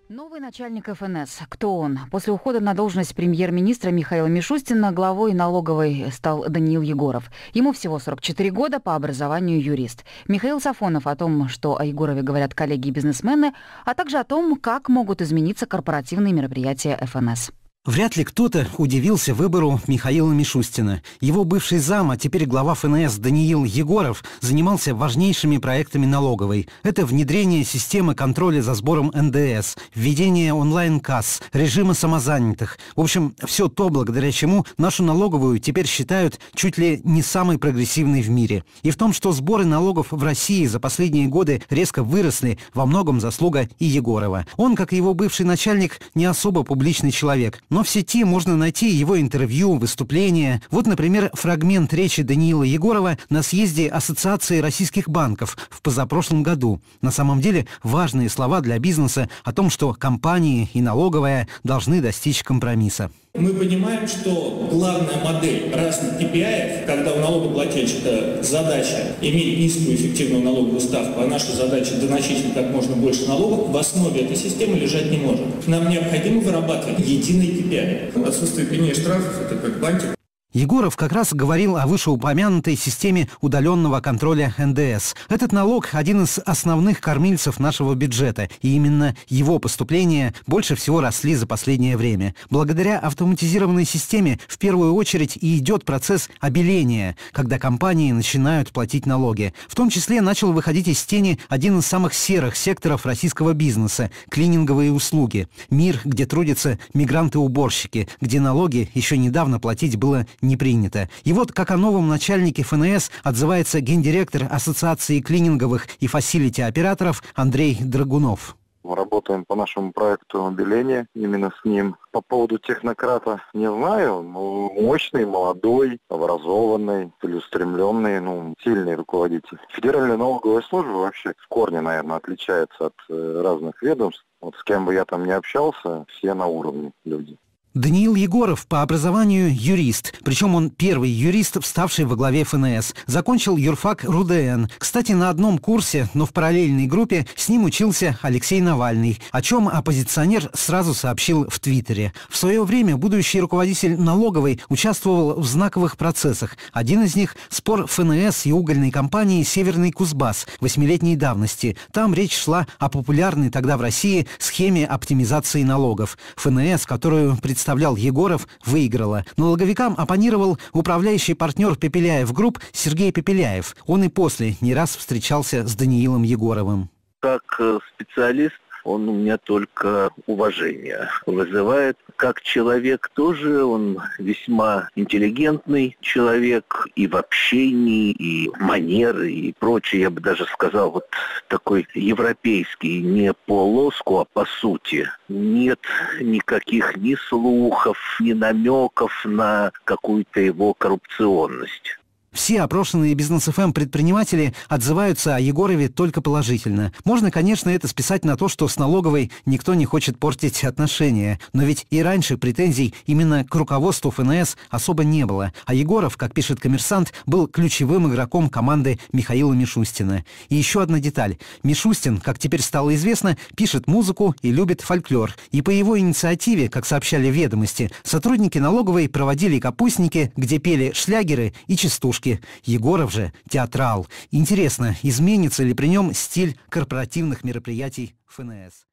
Новый начальник ФНС. Кто он? После ухода на должность премьер-министра Михаила Мишустина главой налоговой стал Даниил Егоров. Ему всего 44 года, по образованию юрист. Михаил Сафонов о том, что о Егорове говорят коллеги и бизнесмены, а также о том, как могут измениться корпоративные мероприятия ФНС. Вряд ли кто-то удивился выбору Михаила Мишустина. Его бывший зам, а теперь глава ФНС Даниил Егоров занимался важнейшими проектами налоговой. Это внедрение системы контроля за сбором НДС, введение онлайн-касс, режима самозанятых. В общем, все то, благодаря чему нашу налоговую теперь считают чуть ли не самой прогрессивной в мире. И в том, что сборы налогов в России за последние годы резко выросли, во многом заслуга и Егорова. Он, как и его бывший начальник, не особо публичный человек. Но в сети можно найти его интервью, выступления. Вот, например, фрагмент речи Даниила Егорова на съезде Ассоциации российских банков в позапрошлом году. На самом деле важные слова для бизнеса о том, что компании и налоговая должны достичь компромисса. Мы понимаем, что главная модель разных KPI, когда у налогоплательщика задача иметь низкую эффективную налоговую ставку, а наша задача доначислить как можно больше налогов, в основе этой системы лежать не может. Нам необходимо вырабатывать единый KPI. Отсутствие пени и штрафов – это как бантик. Егоров как раз говорил о вышеупомянутой системе удаленного контроля НДС. Этот налог – один из основных кормильцев нашего бюджета, и именно его поступления больше всего росли за последнее время. Благодаря автоматизированной системе в первую очередь и идет процесс обеления, когда компании начинают платить налоги. В том числе начал выходить из тени один из самых серых секторов российского бизнеса – клининговые услуги. Мир, где трудятся мигранты-уборщики, где налоги еще недавно платить было не принято. И вот как о новом начальнике ФНС отзывается гендиректор Ассоциации клининговых и фасилити-операторов Андрей Драгунов. Мы работаем по нашему проекту обеления, именно с ним. По поводу технократа не знаю, но мощный, молодой, образованный, целеустремленный, сильный руководитель. Федеральная налоговая служба вообще в корне, наверное, отличается от разных ведомств. Вот с кем бы я там ни общался, все на уровне люди. Даниил Егоров по образованию юрист, причем он первый юрист, вставший во главе ФНС. Закончил юрфак РУДН. Кстати, на одном курсе, но в параллельной группе с ним учился Алексей Навальный, о чем оппозиционер сразу сообщил в Твиттере. В свое время будущий руководитель налоговой участвовал в знаковых процессах. Один из них – спор ФНС и угольной компании «Северный Кузбасс» 8-летней давности. Там речь шла о популярной тогда в России схеме оптимизации налогов. ФНС, которую представлял Егоров, выиграла. Налоговикам оппонировал управляющий партнер Пепеляев Групп Сергей Пепеляев. Он и после не раз встречался с Даниилом Егоровым. Как специалист он у меня только уважение вызывает. Как человек тоже он весьма интеллигентный человек и в общении, и манеры, и прочее. Я бы даже сказал, вот такой европейский, не по лоску, а по сути. Нет никаких ни слухов, ни намеков на какую-то его коррупционность. Все опрошенные Бизнес-ФМ предприниматели отзываются о Егорове только положительно. Можно, конечно, это списать на то, что с налоговой никто не хочет портить отношения. Но ведь и раньше претензий именно к руководству ФНС особо не было. А Егоров, как пишет «Коммерсант», был ключевым игроком команды Михаила Мишустина. И еще одна деталь. Мишустин, как теперь стало известно, пишет музыку и любит фольклор. И по его инициативе, как сообщали «Ведомости», сотрудники налоговой проводили капустники, где пели шлягеры и частушки. Егоров же театрал. Интересно, изменится ли при нем стиль корпоративных мероприятий ФНС?